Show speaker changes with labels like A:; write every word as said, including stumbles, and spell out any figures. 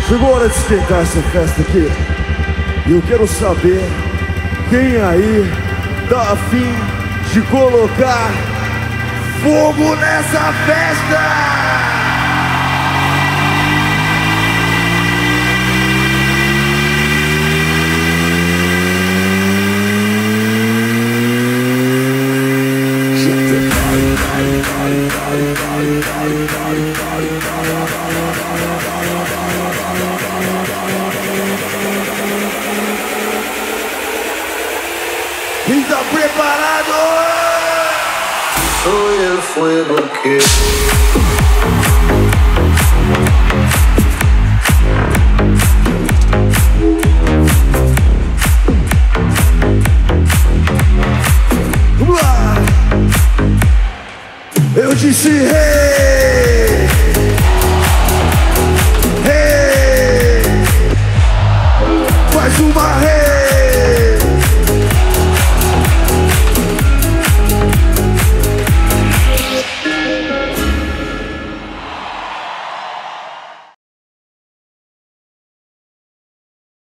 A: Chegou a hora de esquentar essa festa aqui. E eu quero saber quem aí tá afim de colocar fogo nessa festa. Quem tá preparado?
B: Soy el fuego que
A: Vamos lá! Eu disse hey!